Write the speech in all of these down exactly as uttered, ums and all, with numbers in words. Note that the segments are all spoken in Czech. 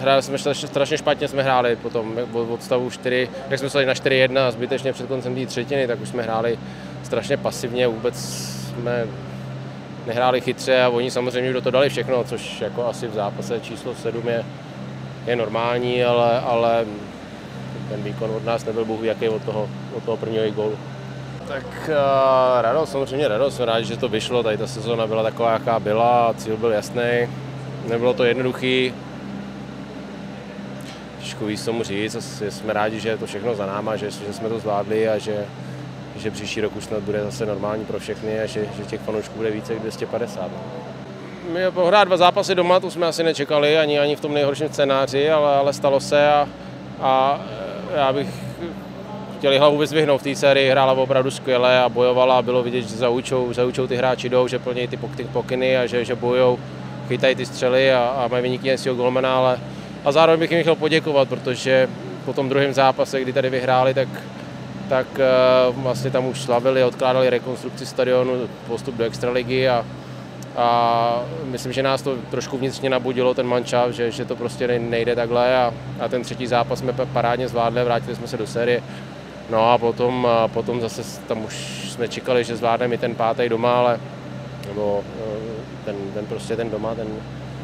hráli jsme strašně špatně, jsme hráli potom od stavu čtyři, jak jsme stali na čtyři jedna zbytečně před koncem té třetiny, tak už jsme hráli strašně pasivně, vůbec jsme nehráli chytře a oni samozřejmě do toho dali všechno, což jako asi v zápase číslo sedm je, je normální, ale, ale ten výkon od nás nebyl bůh jaký od toho, od toho prvního gólu. Tak uh, radost, samozřejmě radost, jsem rád, že to vyšlo, tady ta sezóna byla taková, jaká byla, cíl byl jasný, nebylo to jednoduchý. Těžko víc tomu říct, jsme rádi, že je to všechno za náma, že, že jsme to zvládli a že, že příští rok už snad bude zase normální pro všechny a že, že těch fanoušků bude více jak dvě stě padesát. My pohrát dva zápasy doma, to jsme asi nečekali, ani, ani v tom nejhorším scénáři, ale, ale stalo se a, a já bych chtěl hlavu vyzvihnout v té sérii, hrála opravdu skvěle a bojovala a bylo vidět, že za účou, za účou ty hráči jdou, že plnějí ty pokyny a že, že bojujou, chytají ty střely a, a mají vynikajícího golmana, ale a zároveň bych jim chtěl poděkovat, protože po tom druhém zápase, kdy tady vyhráli, tak, tak uh, vlastně tam už slavili, odkládali rekonstrukci stadionu, postup do extraligy a, a myslím, že nás to trošku vnitřně nabudilo, ten mančaft, že, že to prostě nejde takhle a, a ten třetí zápas jsme parádně zvládli, vrátili jsme se do série. No a potom, a potom zase tam už jsme čekali, že zvládneme i ten pátý doma, ale nebo ten, ten prostě ten doma, ten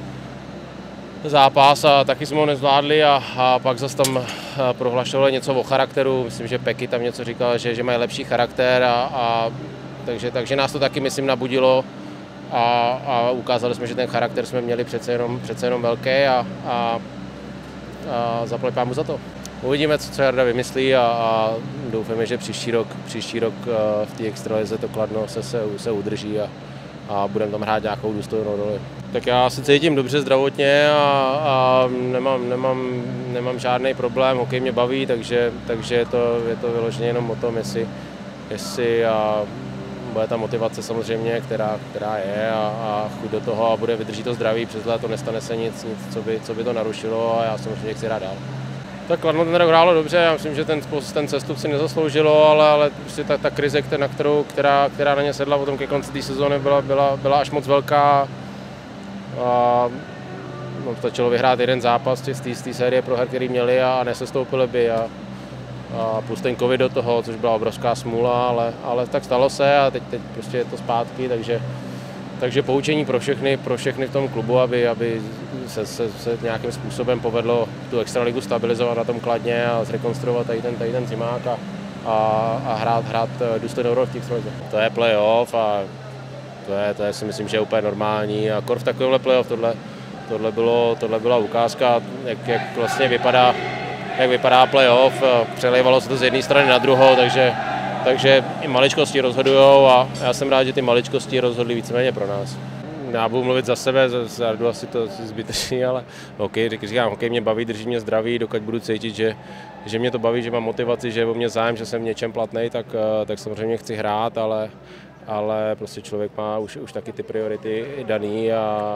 zápas a taky jsme ho nezvládli a, a pak zase tam prohlašovali něco o charakteru, myslím, že Peky tam něco říkal, že, že mají lepší charakter a, a takže, takže nás to taky, myslím, nabudilo a, a ukázali jsme, že ten charakter jsme měli přece jenom, přece jenom velký a, a, a zaplať pámu za to. Uvidíme, co, co Jarda vymyslí a, a doufáme, že příští rok, příští rok v té extralize to Kladno se, se, se udrží a, a budeme tam hrát nějakou důstojnou roli. Tak já se cítím dobře zdravotně a, a nemám, nemám, nemám žádný problém, hokej mě baví, takže, takže je, to, je to vyloženě jenom o tom, jestli, jestli a bude ta motivace samozřejmě, která, která je a, a chuť do toho a bude vydržet to zdraví, přes léto nestane se nic, nic co, by, co by to narušilo a já samozřejmě chci hrát dál. Tak Kladno ten rok hrálo dobře, já myslím, že ten, ten cestup si nezasloužilo, ale, ale prostě ta, ta krize, na kterou, která, která na ně sedla potom ke konci té sezóny, byla, byla, byla až moc velká. A, no, stačilo vyhrát jeden zápas z té série proher, který měli a nesestoupili by. A, a plus ten covid do toho, což byla obrovská smůla, ale, ale tak stalo se a teď, teď prostě je to zpátky, takže, takže poučení pro všechny, pro všechny v tom klubu, aby, aby se, se, se nějakým způsobem povedlo tu extraligu stabilizovat na tom Kladně a zrekonstruovat tady ten, tady ten zimák a, a, a hrát, hrát důstojnou roli v těch extralize. To je playoff a to je, to je si myslím, že je úplně normální a kor v takovémhle playoff tohle, tohle, bylo, tohle byla ukázka, jak, jak vlastně vypadá, jak vypadá playoff, přelejvalo se to z jedné strany na druhou, takže, takže i maličkosti rozhodujou a já jsem rád, že ty maličkosti rozhodly víceméně pro nás. Já budu mluvit za sebe, za Jardu asi to zbytečný, ale hokej, říkám, hokej mě baví, drží mě zdravý, dokud budu cítit, že, že mě to baví, že mám motivaci, že je o mě zájem, že jsem v něčem platnej, tak, tak samozřejmě chci hrát, ale, ale prostě člověk má už, už taky ty priority daný a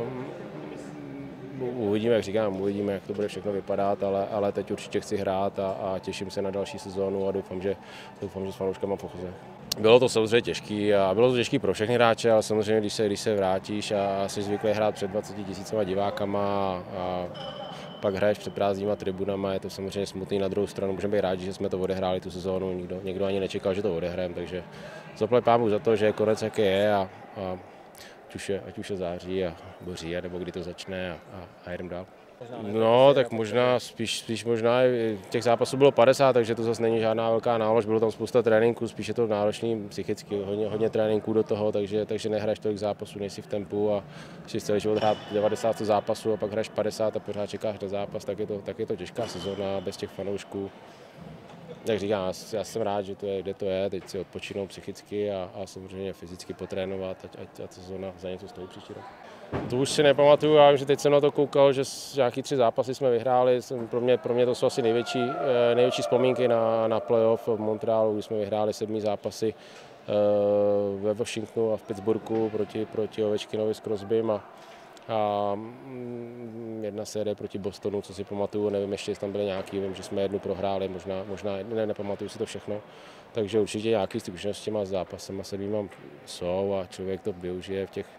uvidíme, jak říkám, uvidíme, jak to bude všechno vypadat, ale, ale teď určitě chci hrát a, a těším se na další sezónu a doufám, že, doufám, že s fanouškama pochozím. Bylo to samozřejmě těžké a bylo to těžké pro všechny hráče, ale samozřejmě, když se, když se vrátíš a jsi zvyklý hrát před dvaceti tisícima divákama a, a pak hraješ před prázdnýma tribunama, je to samozřejmě smutný. Na druhou stranu můžeme být rádi, že jsme to odehráli tu sezónu, nikdo, nikdo ani nečekal, že to odehrajeme, takže zaplať pámu za to, že je konec, jaký je a, a ať, už je, ať už je září a nebo říje, nebo kdy to začne a, a, a jedeme dál. No, tak možná, spíš, spíš možná, těch zápasů bylo padesát, takže to zase není žádná velká nálož, bylo tam spousta tréninků, spíš je to náročný psychicky, hodně, hodně tréninků do toho, takže, takže nehraješ tolik zápasů, nejsi v tempu a když chceš život hrát devadesát zápasů a pak hraješ padesát a pořád čekáš na zápas, tak je to, tak je to těžká sezóna bez těch fanoušků. Jak říkám, já jsem rád, že to je, kde to je, teď si odpočinout psychicky a, a samozřejmě fyzicky potrénovat, ať, ať ta sezóna za něco stojí příští rok. To už si nepamatuju, já vím, že teď jsem na to koukal, že nějaký tři zápasy jsme vyhráli, pro mě, pro mě to jsou asi největší, největší vzpomínky na, na playoff v Montrealu, kdy jsme vyhráli sedmý zápasy ve Washingtonu a v Pittsburghu proti, proti Ovečkinovi s Crosbym a, a jedna série proti Bostonu, co si pamatuju, nevím ještě, jestli tam byly nějaký, vím, že jsme jednu prohráli, možná, možná ne, nepamatuju si to všechno, takže určitě nějaký zkušenosti s těma zápasama sedmýma jsou a člověk to využije v těch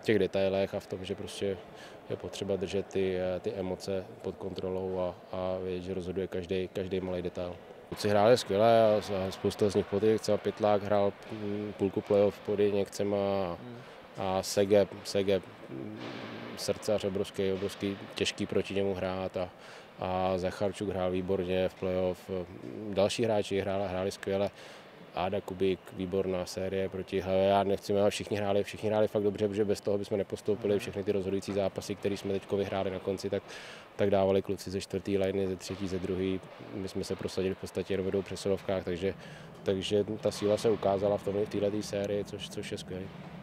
těch detailech a v tom, že prostě je potřeba držet ty, ty emoce pod kontrolou a, a vědět, že rozhoduje každý, každý malý detail. Kluci hráli skvěle a spousta z nich pod třeba Pytlák hrál půlku playoff pod Němcema a, a Sege, Sege srdcař obrovský, obrovský těžký proti němu hrát a, a Zacharčuk hrál výborně v playoff. Další hráči hráli, hráli skvěle. Áda Kubík, výborná série proti Hlavě. Já nechci jmenovat, všichni hráli, všichni hráli fakt dobře, protože bez toho bychom nepostoupili. Všechny ty rozhodující zápasy, které jsme teď vyhráli na konci, tak, tak dávali kluci ze čtvrtý liny, ze třetí, ze druhý. My jsme se prosadili v podstatě jenom v dvou přesilovkách, takže, takže ta síla se ukázala v tomhle v této sérii, což, což je skvělé.